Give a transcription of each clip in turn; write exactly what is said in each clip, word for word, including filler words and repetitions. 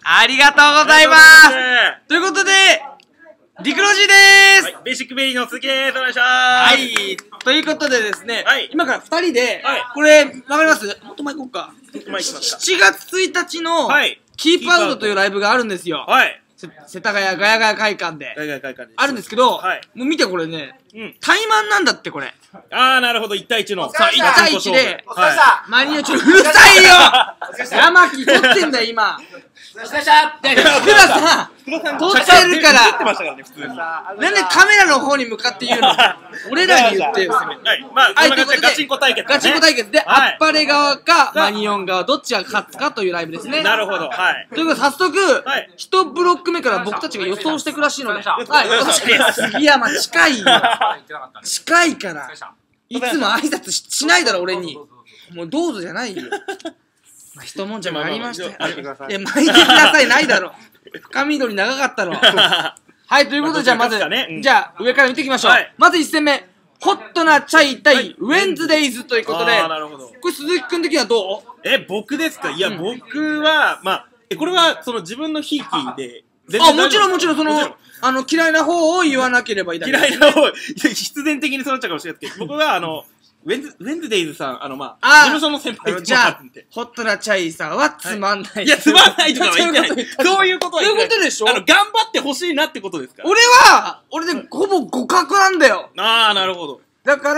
ありがとうございます。ということで、リクロジーでーす。 はい、ベーシックベリーの鈴木です。お願いします。 はい。ということでですね、 はい、 今からふたりで、 はい、 これ、わかります？もっと前行こうか。 しちがつついたちの、はい、キープアウトというライブがあるんですよ。はい。世田谷ガヤガヤ会館で。ガヤガヤ会館で。あるんですけど、はい、もう見てこれね、うん、対マンなんだってこれ。 あー、なるほど、いちたいいちの。 そう、いちたいいちで、マニアちょっとうるさいよ山木撮ってんだよ、今。福田さん撮ってるから、なんでカメラの方に向かって言うの？俺らに言ってよ、せめて。はい、まあ、ということで、ガチンコ対決。ガチンコ対決で、あっぱれ側か、マニオン側、どっちが勝つかというライブですね。なるほど、はい。ということで、早速、いちブロック目から僕たちが予想していくらしいので、はい、杉山、近いよ。近いから。いつも挨拶しないだろ、俺に。もうどうぞじゃないよ。まあ、一文字もありましたよ。え、巻いてください、ないだろ。深緑長かったろ。はい、ということで、じゃあまず、じゃあ上から見ていきましょう。まずいち戦目、ホットなチャイ対ウェンズデイズということで、これ鈴木くん的にはどう？ え、僕ですか？いや、僕は、まあ、え、これは、その自分のひいきで、 あ、もちろんもちろん、その、あの、嫌いな方を言わなければいいだけ。 嫌いな方、必然的にそうなっちゃうかもしれないですけど、僕は、あの、ウェンズ、ウェンズデイズさん、あの、まあ、事務所の先輩じゃあ、ホットなチャイさんはつまんない。 いや、つまんないとかは言ってない。そういうことは言ってない。 そういうことでしょ？ あの、頑張ってほしいなってことですから。 俺は、俺でほぼ互角なんだよ。 ああ、なるほど。 だから、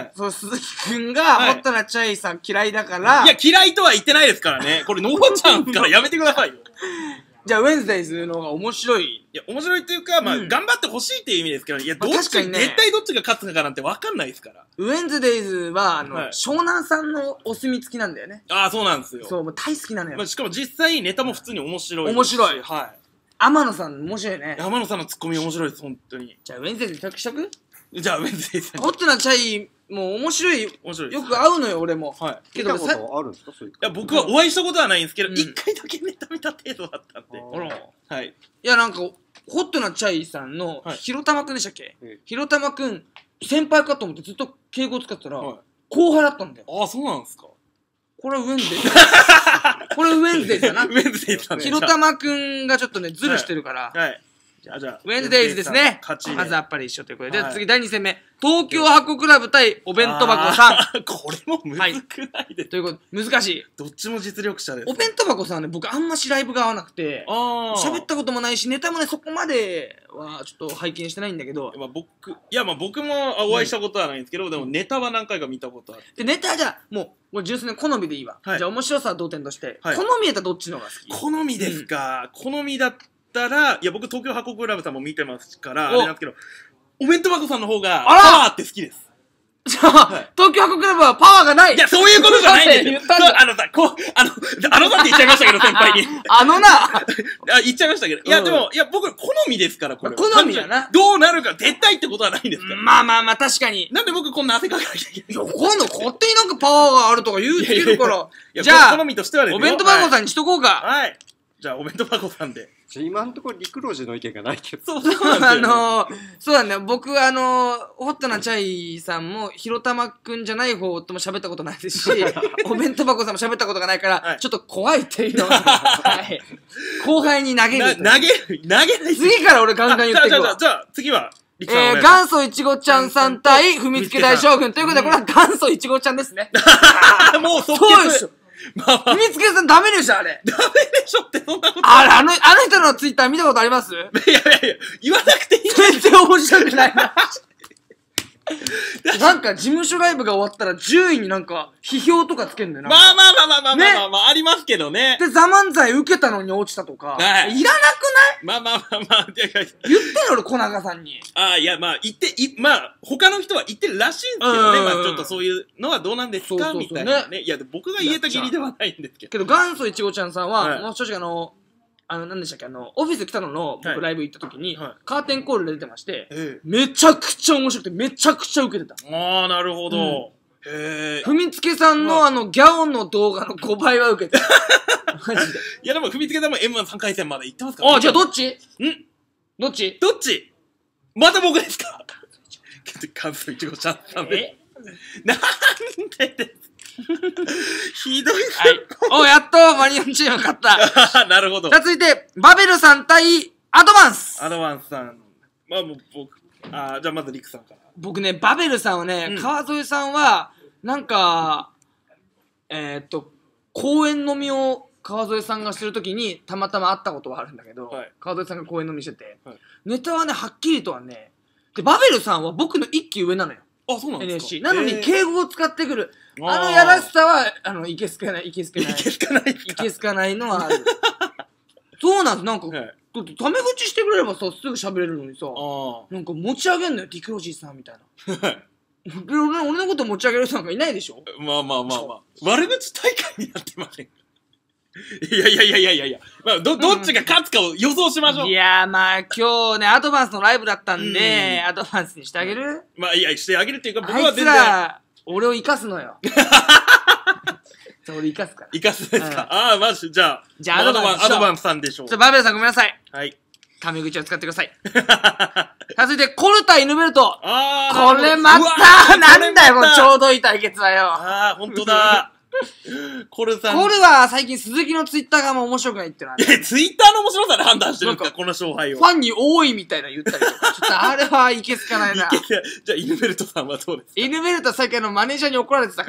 そう、鈴木くんが、ホットなチャイさん嫌いだから。 いや、嫌いとは言ってないですからね。これ、のぼちゃんからやめてくださいよ。 じゃあ、ウェンズデイズの方が面白い。 いや、面白いっていうか、まあ、頑張ってほしいっていう意味ですけど、いや、どっち、絶対どっちが勝つかなんて分かんないですから。 ウェンズデイズは、あの、湘南さんのお墨付きなんだよね。 ああ、そうなんですよ。 そう、もう大好きなのよ。 しかも実際、ネタも普通に面白い。 面白い。 はい。 天野さん面白いね。 天野さんのツッコミ面白いです、本当に。 じゃあ、ウェンズデイズ比較しとく？ じゃあ、ウェンズデイズ。 ホットなチャイ、もう面白い。面白い。よく合うのよ、俺も。 はい。見たことあるんですか？そういう。いや、僕はお会いしたことはないんですけど、一回だけネタ見た程度だったんで。 はい。いや、なんか、ホットなチャイさんの、ひろたまくんでしたっけ？ひろたまくん、先輩かと思ってずっと敬語使ってたら、後輩だったんだよ。 ああ、そうなんですか。 これウェンズデイズ。これウェンズデイズだな。 ウェンズデイズだね。 ひろたまくんがちょっとね、ズルしてるから。はい。じゃあ、じゃあ、ウェンズデイズですね。まずあっぱれ一緒ということで。で、次だいに戦目。東京箱クラブ対お弁当箱さん。 これもむずくないで。 ということで、難しい。 どっちも実力者です。 お弁当箱さんね、僕あんましライブが合わなくて、喋ったこともないし、ネタもね、そこまではちょっと拝見してないんだけど。 まあ僕、いやまあ僕もお会いしたことはないんですけど、でもネタは何回か見たことある。 で、ネタじゃあ、もう、これ純粋な好みでいいわ。じゃあ面白さは同点として。好みやったらどっちの方が好き？ 好みですか。好みだったら、いや僕東京箱クラブさんも見てますから、あれなんですけど、お弁当箱さんの方がパワーって好きです。 じゃあ、東京箱クラブはパワーがない。 いや、そういうことじゃないんですよ。あのさ、こう、あの、あのさって言っちゃいましたけど、先輩に。 あのなあ、言っちゃいましたけど。いや、でも、いや、僕、好みですから、これ。 好みだな。 どうなるか、絶対ってことはないんですから。 まあまあまあ、確かに。 なんで僕こんな汗かかなきゃいけない？ いや、今度勝手になんかパワーがあるとか言うつけるから。 じゃあ、好みとしてはですよ。 お弁当箱さんにしとこうか。 はい。じゃあ、お弁当箱さんで。 今のところ、陸路寺の意見がないけど。 そう、そうなんですよ。あの、そうだね。僕、あの、ホットなチャイさんも、ひろたまくんじゃない方とも喋ったことないですし、お弁当箱さんも喋ったことがないから、ちょっと怖いっていうのは、はい。後輩に投げる。 投げる、投げない。 次から俺ガンガン言ってくわ。 じゃあ、次は、 えー、元祖いちごちゃんさん対踏みつけ大将軍ということで、これは元祖いちごちゃんですね。 もう即決。そうでしょ。踏みつけさんダメでしょ、あれ。 ダメでしょってそんなこと。 あれ、あの、あの人のツイッター見たことあります？いやいやいや、言わなくていい。 全然面白くないな。なんか事務所ライブが終わったら順位になんか批評とかつけんだよな。 まあまあまあまあまあまあまあまあ、ありますけどね。 で、ザ漫才受けたのに落ちたとか。いらなくない？ まあまあまあまあ、言ってよ、俺、小長さんに。 ああ、いや、まあ、言って、い、まあ、他の人は言ってるらしいんですけどね。まあ、ちょっとそういうのはどうなんですかみたいなね。いや、僕が言えたきりではないんですけど。 けど、元祖いちごちゃんさんは、もう正直あの、あの、何でしたっけ、あの、オフィス来たのの、僕ライブ行った時に、カーテンコールで出てまして、めちゃくちゃ面白くて、めちゃくちゃ受けてた。 ああ、なるほど。へえ。踏みつけさんのあの、ギャオンの動画のごばいは受けてた。マジで。 いや、でも、踏みつけさんも エムワンさん 回戦まで行ってますから。 あ、じゃあどっち？んどっち？ どっち？また僕ですか？元祖いちごちゃんさんで。なんでですひどい。 はい。お、やっとマリオンチーム勝った。 なるほど。 じゃあ続いて、バベルさん対アドバンス。 アドバンスさん。まあもう僕、あじゃあまずリクさんから。 僕ね、バベルさんはね、うん、川添さんは、なんか、えー、っと、公園飲みを川添さんがしてるときに、たまたま会ったことはあるんだけど、はい、川添さんが公園飲みしてて、はい、ネタはね、はっきりとはね、で、バベルさんは僕の一期上なのよ。 あ、そうなんですかエヌエスシー。なのに、敬語を使ってくる。あのやらしさは、あの、いけすかない、いけすかない。 いけすかない。 いけすかないのはある。そうなんです、なんか、はい、タメ口してくれればさ、すぐ喋れるのにさ、なんか持ち上げんのよ、ディクロジーさんみたいな。俺, 俺のこと持ち上げる人なんかいないでしょ。 まあまあまあまあ。悪口大会になってませんか。いやいやいやいやいやいや。まあ、ど、どっちが勝つかを予想しましょう。 いやーまあ今日ね、アドバンスのライブだったんで、アドバンスにしてあげる？ まあいや、してあげるっていうか、僕は全然。あいつら、俺を生かすのよ。俺生かすから。 生かすですか。ああ、まじ、じゃあ。 じゃあアドバンス。 アドバンスさんでしょう。 ちょ、バベルさんごめんなさい。 はい。 タメ口を使ってください。続いて、コルタ・イヌベルト。 あー。これまた、なんだよ、このちょうどいい対決はよ。 ああ、ほんとだ。コルさん。 コルは最近鈴木のツイッターがもう面白くないってのは、ね。 え、ツイッターの面白さで判断してるんですか、この勝敗を。 ファンに多いみたいな言ったりとか。ちょっとあれはいけすかないな。 いけじゃあ、イヌベルトさんはどうですか？ イヌベルトは最近のマネージャーに怒られてたから。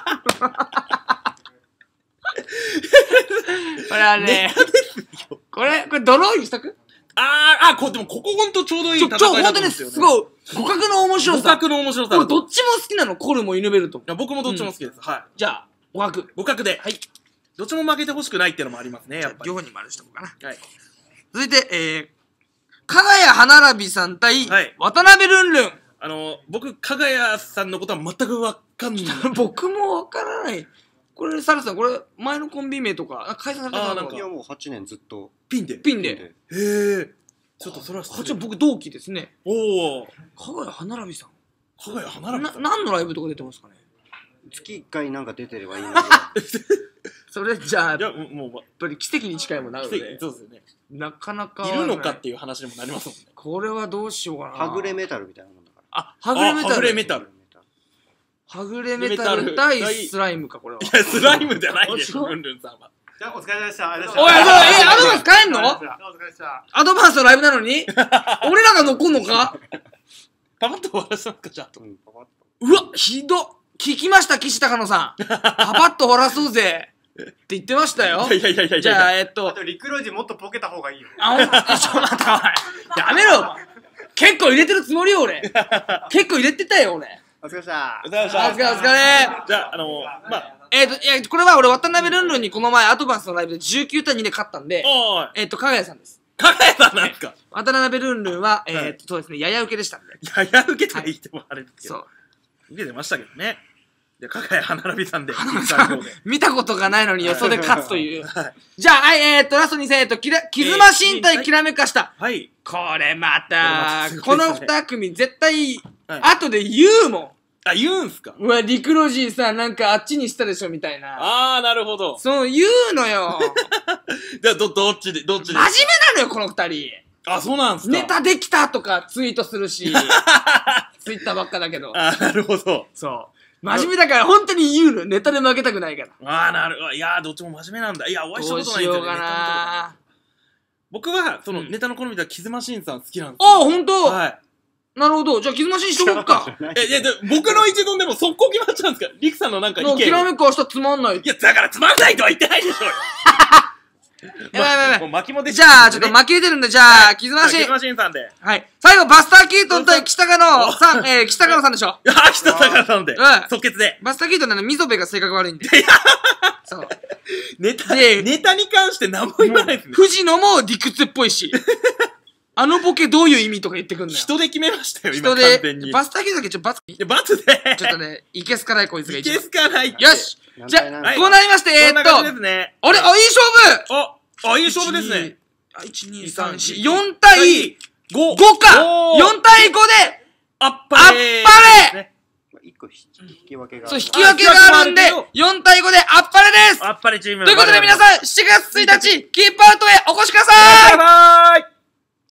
これはね、これ、これドローにしとく？ あー、あ、こでもここほんとちょうどいい戦いだと思うんですよね。 ちょ、ほんとね、すごい、互角の面白さ。 互角の面白さ。 これどっちも好きなの？コルもイヌベルトも。 いや、僕もどっちも好きです。はい。 じゃあ、互角。 互角で。 はい。 どっちも負けてほしくないってのもありますね、やっぱり。 両方に丸しとこうかな。 はい。 続いて、えー、かがやはならびさん対、渡辺ルンルン。 あの、僕、かがやさんのことは全くわかんない。 僕もわからない。これ、サルさん、これ、前のコンビ名とか、解散されたのか。いや、もうはちねんずっと。 ピンでピンで。 へえ。ちょっとそれはこっちは僕同期ですね。 おお。 かがやはならびさん。 かがやはならびさん。 何のライブとか出てますかね？ 月いっかいなんか出てればいいので。 それじゃあ、 いや、もう、やっぱり奇跡に近いもんなので。 そうですよね。 なかなか。 いるのかっていう話にもなりますもんね。 これはどうしようかな。 はぐれメタルみたいなもんだから。 あ、はぐれメタル。 はぐれメタル。 はぐれメタル対スライムか、これは。 いや、スライムじゃないでしょ、ルンルンさんは。 じゃあ、お疲れ様でした。おい、 え、アドバンス変えんの？アドバンスのライブなのに俺らが残んのか？ パパッと終わらせますか、じゃあ。 うわ、ひどっ。聞きました、岸高野さん。パパッと終わらそうぜ。って言ってましたよ。 いやいやいやいや。 じゃあ、えっと。 あと、リクロジもっとボケた方がいいよ。 あ、ほんと、ちょ、待った、おい。やめろ。結構入れてるつもりよ、俺。結構入れてたよ、俺。 お疲れ様でした。 お疲れ、お疲れ。 じゃあ、あの、まあ。 えっと、いや、これは俺、渡辺ルンルンにこの前、アドバンスのライブでじゅうきゅうたいにで勝ったんで、えっと、かがやさんです。 かがやさんなんですか？ 渡辺ルンルンは、えっと、そうですね、やや受けでしたんで。 やや受けと言ってもあれですけど。 そう。 受けてましたけどね。で、かがやはならびさんで。 見たことがないのに予想で勝つという。じゃあ、はい、えっと、ラストに戦、えっと、きら、キズマ身体きらめかした。 はい。 これまた、この二組絶対、後で言うもん。 あ、言うんすか？ うわ、リクロジーさ、なんかあっちにしたでしょ、みたいな。 あー、なるほど。 そう、言うのよ。 じゃあ、ど、どっちで、どっちで。 真面目なのよ、この二人。 あ、そうなんすか？ ネタできたとかツイートするし、ツイッターばっかだけど。 あー、なるほど。 そう。真面目だから本当に言うの。ネタで負けたくないから。 ああ、なるほど。いやー、どっちも真面目なんだ。いや、お会いしたことないんですよね。 どうしようかな。 僕は、その、ネタの好みでは、キズマシンさん好きなんですよ。あ、ほんと？ はい。 なるほど。じゃあ、キズマシンしとこっか。 え、いや、で、僕の一存でも速攻決まっちゃうんですか？リクさんのなんか意見。 きらめくはしたらつまんない。 いや、だからつまんないとは言ってないでしょうよ。 やばいやばいやばい。 もう巻きも出じゃあ、ちょっと巻き出てるんで、じゃあ、キズマシン。 キズマシンさんで。 はい。最後、バスター・キートン対北川野さん、えー、北川野さんでしょ。 あ、北川野さんで。うん。即決で。 バスター・キートンね、溝部が性格悪いんで。そう。 ネタ、ネタに関して何も言わないですね。 藤野も理屈っぽいし。あのボケどういう意味とか言ってくんのよ。 人で決めましたよ、今。 人で。バスター・キートンだけちょっとバツ。 いや、バツで。 ちょっとね、いけすかないこいつが一番。 いけすかない。 よし。じゃあ、こうなりまして、えーっと。あれ、あ、いい勝負ああ、いい勝負ですね。 いち、に、さん、よん、よん対ご。ごか !よん 対ごで、 あっぱれあっぱれいっこ引き分けが。 そう、引き分けがあるんで、よん対ごであっぱれですあっぱれチーム。 ということで皆さん、しちがつついたち、キープアウトへお越しください。 バイバイ。